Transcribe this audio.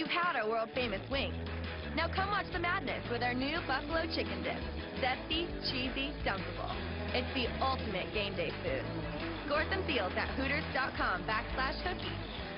You've had our world-famous wings. Now come watch the madness with our new buffalo chicken dip. Zesty, cheesy, dunkable. It's the ultimate game day food. Score some deals at Hooters.com/Hooky.